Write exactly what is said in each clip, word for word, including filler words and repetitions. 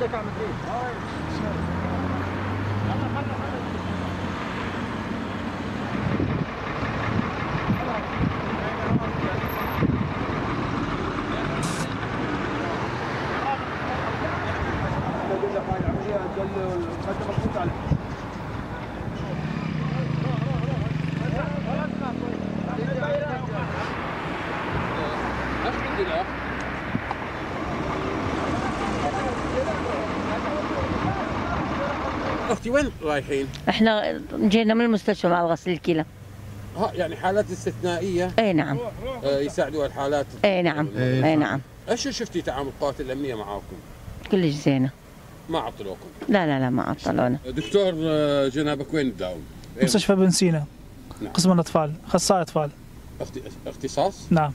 اختي وين رايحين؟ احنا جينا من المستشفى مع غسل الكلى. ها يعني حالات استثنائيه؟ اي نعم. آه يساعدوا الحالات؟ اي نعم. اي نعم. ايش شفتي تعامل القوات الامنيه معاكم؟ كلش زينه. ما عطلوكم؟ لا لا لا ما عطلونا. دكتور جنابك وين تداوم؟ مستشفى بن سينا. نعم. قسم الاطفال، اخصائي اطفال. اختصاص؟ نعم.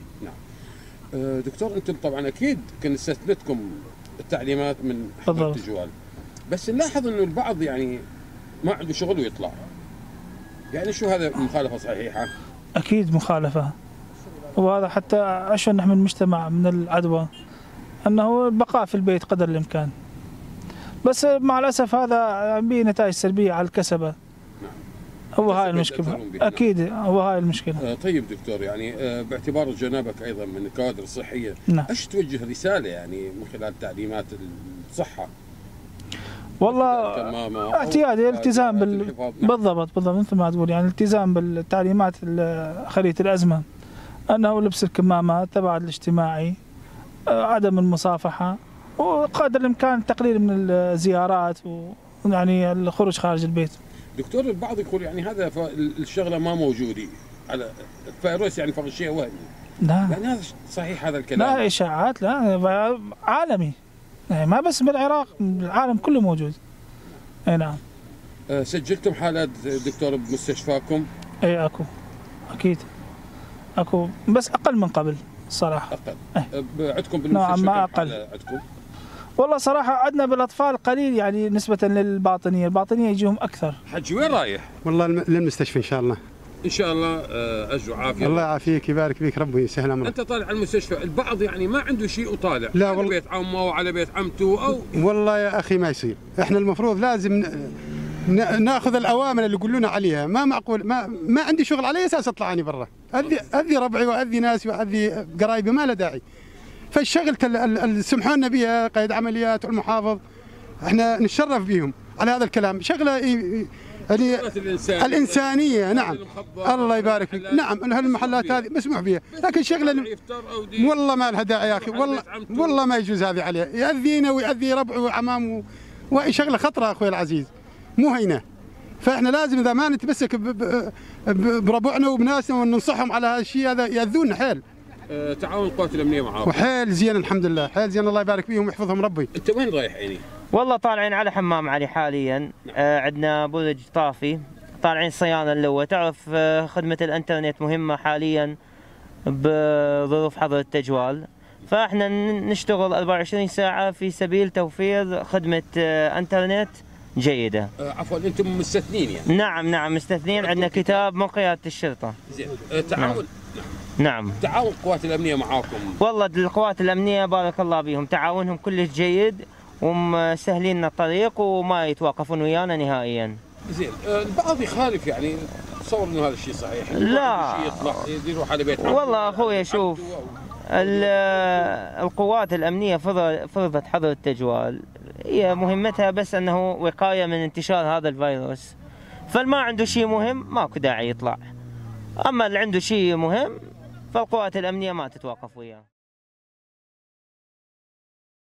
نعم. دكتور انتم طبعا اكيد كان استلمتكم التعليمات من حضرة التجوال، بس نلاحظ انه البعض يعني ما عنده شغل ويطلع. يعني شو هذا مخالفه صحيحه؟ اكيد مخالفه، وهذا حتى عشان نحمي المجتمع من العدوى انه البقاء في البيت قدر الامكان. بس مع الاسف هذا به نتائج سلبيه على الكسبه. نعم. هو هاي المشكله. اكيد هو هاي المشكله. آه طيب دكتور، يعني آه باعتبار جنابك ايضا من الكوادر الصحيه، نعم. ايش توجه رساله يعني من خلال تعليمات الصحه؟ والله اعتيادي الالتزام بال... بالضبط بالضبط مثل ما تقول، يعني الالتزام بالتعليمات خليه الازمه، انه لبس الكمامات، التباعد الاجتماعي، عدم المصافحه، وقدر الامكان التقليل من الزيارات ويعني الخروج خارج البيت. دكتور البعض يقول يعني هذا الشغله ما موجوده على الفيروس، يعني فقط شيء وهمي. لا يعني هذا صحيح هذا الكلام؟ لا اشاعات، لا عالمي، يعني ما بس بالعراق، العالم كله موجود. اي نعم. أه سجلتم حالات دكتور بمستشفاكم؟ اي اكو، اكيد اكو، بس اقل من قبل الصراحه. اقل. أه. عندكم بالمستشفى نعم ما اقل. عندكم؟ والله صراحه عندنا بالاطفال قليل يعني نسبه للباطنيه، الباطنيه يجيهم اكثر. حجي وين رايح؟ والله للمستشفى ان شاء الله. ان شاء الله اجر وعافيه. الله يعافيك يبارك فيك ربي يسهل امرك. انت طالع على المستشفى، البعض يعني ما عنده شيء وطالع. لا والله. على بيت عمه وعلى بيت عمته او والله يا اخي ما يصير، احنا المفروض لازم ناخذ الاوامر اللي يقولون عليها، ما معقول ما ما عندي شغل على اساس اطلع اني برا، اذي اذي ربعي واذي ناسي واذي قرايبي، ما له داعي. فالشغل اللي سمحوا لنا بها قيد عمليات والمحافظ احنا نتشرف بهم على هذا الكلام، شغله يعني الإنسانية, الإنسانية نعم. الله يبارك فيك. نعم هالمحلات هذه مسموح بها، لكن شغله والله ما لها داعي يا أخي، والله والله ما يجوز هذه عليه، يأذينا ويأذي ربعه وعمامه، وشغله خطرة أخوي العزيز مو هينة. فإحنا لازم إذا ما نتمسك بربعنا وبناسنا وننصحهم على هذا الشيء هذا يأذونا حيل. أه تعاون القوات الأمنية معاهم وحيل زين الحمد لله، حيل زين الله يبارك فيهم ويحفظهم ربي. أنت وين رايح عيني؟ والله طالعين على حمام علي حاليا. آه عندنا برج طافي، طالعين صيانه اللوه. تعرف آه خدمه الانترنت مهمه حاليا بظروف حظر التجوال، فاحنا نشتغل أربعة وعشرين ساعه في سبيل توفير خدمه آه انترنت جيده. آه عفوا انتم مستثنين يعني؟ نعم نعم مستثنين، عندنا كتاب من قياده الشرطه. زين. آه تعاون نعم. تعاون القوات الامنيه معاكم؟ والله القوات الامنيه بارك الله بهم، تعاونهم كلش جيد ومسهلين لنا الطريق وما يتوقفون ويانا نهائيا. زين. البعض يخالف يعني تصور انه هذا الشيء صحيح؟ لا شيء يطلع يروح على بيت والله اخوي شوف، القوات الامنيه فرضت حظر التجوال، هي مهمتها بس انه وقايه من انتشار هذا الفيروس، فالما عنده شيء مهم ماكو داعي يطلع، اما اللي عنده شيء مهم فالقوات الامنيه ما تتوقف وياه.